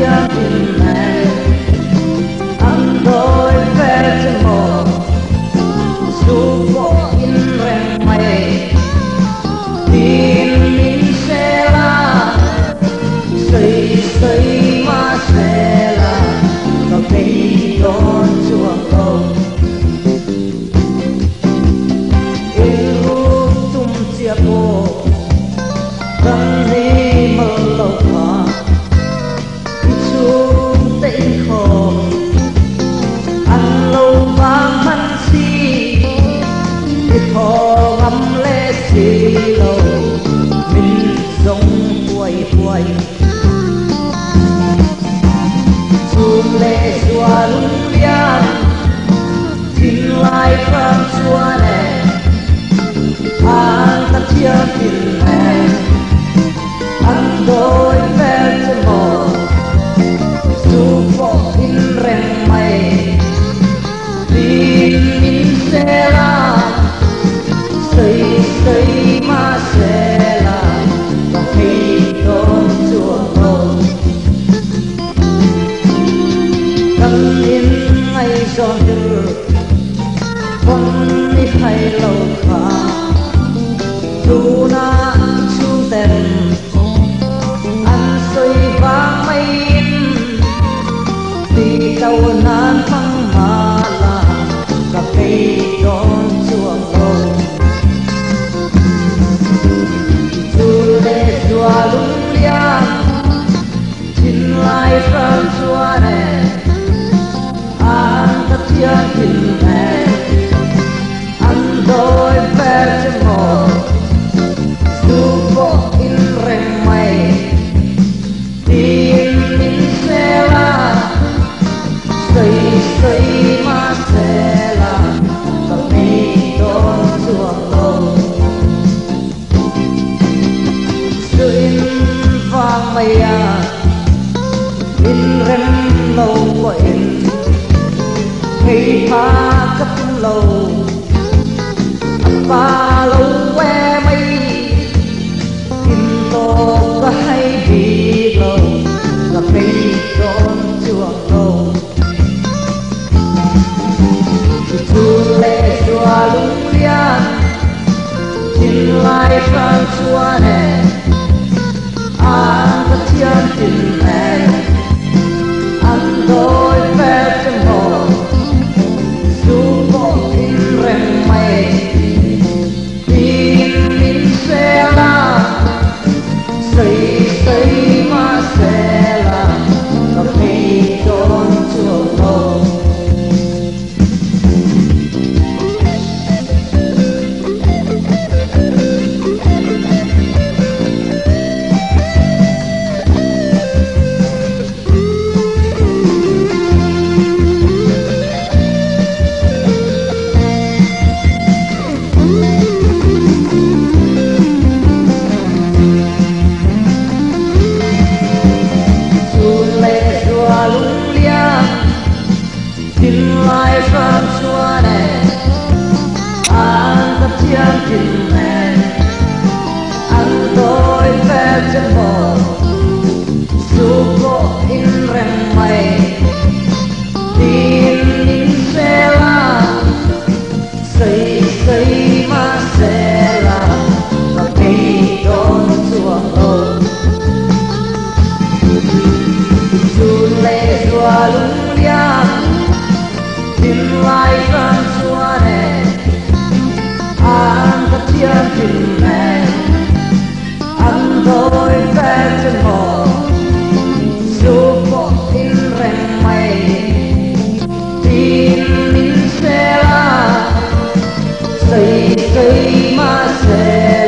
thiên tình này ăn đôi về chân mồ dù có in rèn mây tin min sẽ là xây xây mà sẽ là có cây đón chuông cầu in hút tung chia cô thân đi mơ lâu mà chung tĩnh khổ ăn lâu vang ăn si ít khó ngắm lê xì lâu mình giống quay quay chung lê xua lung lian tin lại phang xua nè an ta chia tin nè ăn đôi về chân mồ dù có in rèn mây tin min sẽ là xây xây mà sẽ là và khi đón chuông cầu cần in ngày giòn đưa con đi hay lâu khá dù na chung tên ăn xây vang mây đi đâu nan phăng mà là cà phê đón chuông cầu dù để xua lung lian tin lại phang xua nè an ta thiên tin nè ăn đôi về chân mồ dù có in rèn mây tin min sẽ là xây xây mà sẽ là cà phê đón chuông cầu sự in vang mây à in rem lâu của in khi pha cấp lâu pha lâu que mây in tô có hay đi lâu cà phê đón chuông cầu dù lệ xua lung lian tin lại phang xua nè an ta thiên tình nè ăn đôi về chân mồ dù có in rèn mây tin min sẽ là xây xây mà sẽ là cà phê đón chuông cầu tin lại phang xua nè an ta thiên tin nè ăn đôi về chân mồ dù có in rèn mây tin min sẽ là xây xây mà sẽ là và khi đón chuông cầu dù lệ xua lung lian tin lại phang xua nè an ta thiên tin nè ăn đôi về chân mồ dù có in rèn mây tin min sẽ là xây xây mà sẽ